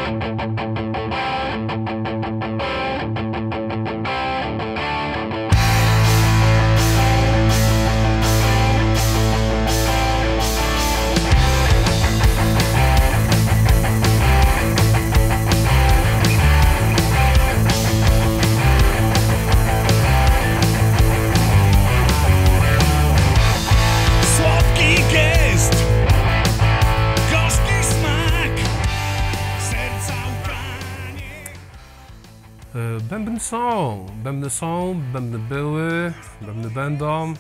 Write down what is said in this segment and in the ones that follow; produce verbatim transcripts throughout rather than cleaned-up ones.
Bębny są, bębny są, bębny były, bębny będą.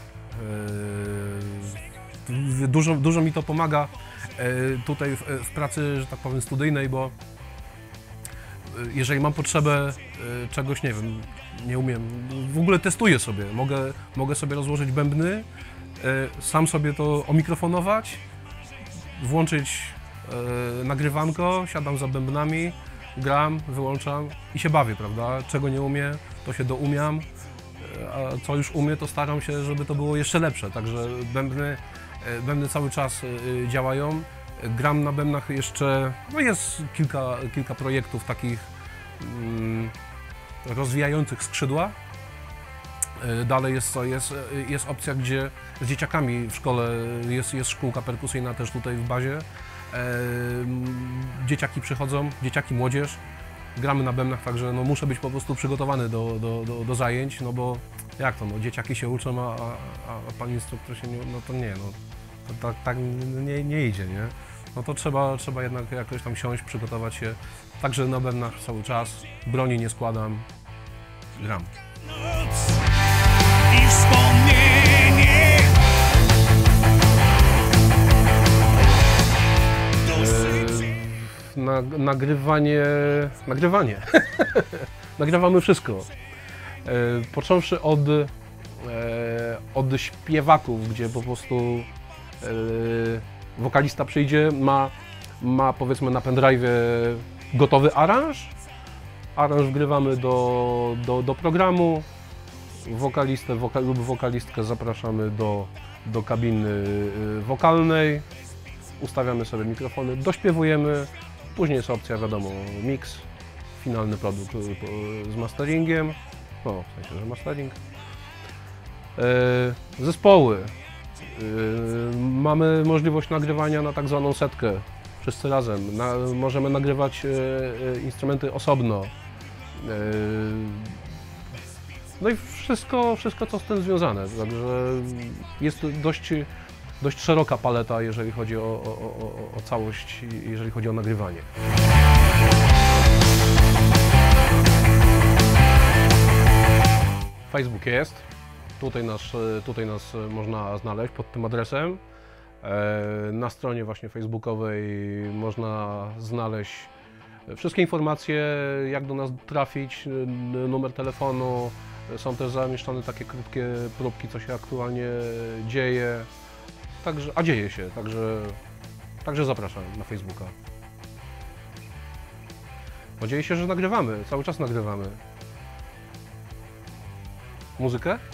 Yy, dużo, dużo mi to pomaga yy, tutaj w, w pracy, że tak powiem, studyjnej, bo yy, jeżeli mam potrzebę yy, czegoś, nie wiem, nie umiem, w ogóle testuję sobie, mogę, mogę sobie rozłożyć bębny, yy, sam sobie to omikrofonować, włączyć yy, nagrywanko, siadam za bębnami, gram, wyłączam i się bawię, prawda? Czego nie umiem, to się doumiam, a co już umiem, to staram się, żeby to było jeszcze lepsze. Także bębny, bębny cały czas działają. Gram na bębnach jeszcze, no jest kilka, kilka projektów takich mm, rozwijających skrzydła. Dalej jest, jest, jest opcja, gdzie z dzieciakami w szkole jest, jest szkółka perkusyjna też tutaj w bazie. Dzieciaki przychodzą, dzieciaki, młodzież, gramy na bębnach, także no muszę być po prostu przygotowany do, do, do, do zajęć, no bo jak to, no dzieciaki się uczą, a, a, a pan instruktor się nie, no to nie, no to tak, tak nie, nie idzie, nie? No to trzeba, trzeba jednak jakoś tam siąść, przygotować się, także na bębnach cały czas, broni nie składam, gram. Noc i wspomnienie. Na, nagrywanie, nagrywanie, nagrywamy wszystko, e, począwszy od, e, od śpiewaków, gdzie po prostu e, wokalista przyjdzie, ma, ma powiedzmy na pendrive'ie gotowy aranż, aranż wgrywamy do, do, do programu, wokalistę woka, lub wokalistkę zapraszamy do, do kabiny wokalnej, ustawiamy sobie mikrofony, dośpiewujemy. Później jest opcja, wiadomo, mix, finalny produkt z masteringiem, no w sensie, że mastering. E, zespoły. E, mamy możliwość nagrywania na tak zwaną setkę, wszyscy razem. Na, możemy nagrywać e, instrumenty osobno. E, no i wszystko, wszystko, co z tym związane, także jest dość dość szeroka paleta, jeżeli chodzi o, o, o, o całość, jeżeli chodzi o nagrywanie. Facebook jest, tutaj nas, tutaj nas można znaleźć pod tym adresem. Na stronie właśnie facebookowej można znaleźć wszystkie informacje, jak do nas trafić, numer telefonu. Są też zamieszczone takie krótkie próbki, co się aktualnie dzieje. Także, a dzieje się, także, także zapraszam na Facebooka. Bo dzieje się, że nagrywamy, cały czas nagrywamy. Muzykę?